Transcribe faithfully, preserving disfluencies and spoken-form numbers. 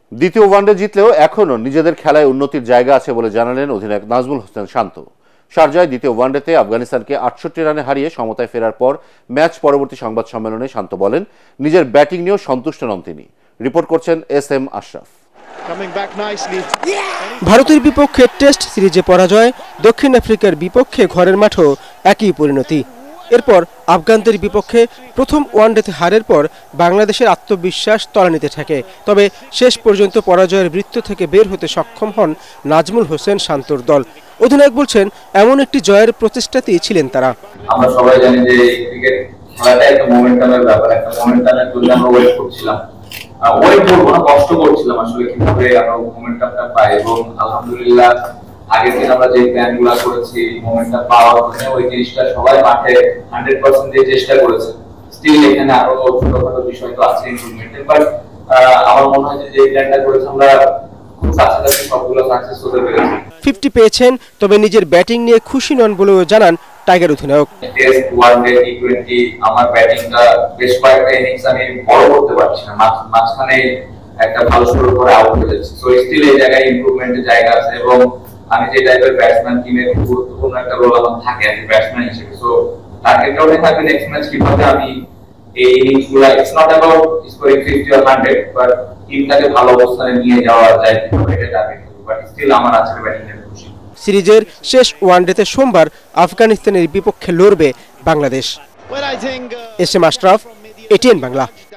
দ্বিতীয় ওয়ানডে জিতলেও এখনও নিজেদের খেলায় উন্নতির জায়গা আছে বলে জানালেন অধিনায়ক নাজমুল হোসেন শান্ত। শারজায় দ্বিতীয় ওয়ানডেতে আফগানিস্তানকে আটষট্টি রানে হারিয়ে সমতায় ফেরার পর ম্যাচ পরবর্তী সংবাদ সম্মেলনে শান্ত বলেন, নিজের ব্যাটিং নিয়েও সন্তুষ্ট নন তিনি। রিপোর্ট করছেন এস এম আশরাফ। ভারতের বিপক্ষে টেস্ট সিরিজে পরাজয়, দক্ষিণ আফ্রিকার বিপক্ষে ঘরের মাঠেও একই পরিণতি। এরপর আফগানদের বিপক্ষে প্রথম ওয়ানডেতে হারের পর বাংলাদেশের আত্মবিশ্বাস তলানিতে থাকে। তবে শেষ পর্যন্ত পরাজয়ের বৃত্ত থেকে বের হতে সক্ষম হন নাজমুল হোসেন শান্তর দল। অধিনায়ক বলছেন, এমন একটি জয়ের প্রচেষ্টাতেই ছিলেন তারা। আমরা সবাই জানি যে ক্রিকেট খেলাটা একটা মোমেন্টামের ব্যাপার, একটা মোমেন্টামের জন্য আমরা ওয়েট করছিলাম, ওয়েট করবো না, কষ্ট করছিলাম আসলে কিভাবে আমরা মোমেন্টামটা পাই। এবং আলহামদুলিল্লাহ আগের দিন আমরা যে প্ল্যান গুলা করেছি মোমেন্টাম পাওয়ার জন্য, ওই জিনিসটা সবাই মাঠে হান্ড্রেড পার্সেন্ট দিয়ে চেষ্টা করেছে। স্টিল এখানে আরো ছোটখাটো বিষয় তো আছে ইমপ্রুভমেন্টের, বাট আমার মনে হয় যে প্ল্যানটা করেছে আমরা খুব কাছাকাছি সবগুলো সাকসেস হতে পেরেছি। ফিফটি পেয়েছেন, তবে নিজের ব্যাটিং নিয়ে খুশি নন বলেও জানান টাইগার অধিনায়ক। টেস্ট ওয়ানডে টি টোয়েন্টি আমার ব্যাটিংটা বেশ কয়েকটা ইনিংস আমি বড় করতে পারছি না, মাঝখানে একটা ভালো শুরু করে আউট হয়ে যাচ্ছে। সো স্টিল এই জায়গায় ইমপ্রুভমেন্টের জায়গা আছে এবং আমি যে টাইপের ব্যাটসম্যান টিমে গুরুত্বপূর্ণ একটা রোল আমার থাকে আমি ব্যাটসম্যান হিসেবে। সো টার্গেটটা ওটাই থাকবে নেক্সট ম্যাচ কিভাবে আমি এই ইনিংসগুলো, it's not about scoring fifty or hundred, but টিমটাকে ভালো অবস্থানে নিয়ে যাওয়া যায় কিভাবে, এটা টার্গেট থাকবে। বাট স্টিল আমার আজকের ব্যাটিং এর খুশি। সিরিজের শেষ ওয়ানডেতে সোমবার আফগানিস্তানের বিপক্ষে লড়বে Bangladesh. S M Ashraf, ATN Bangla.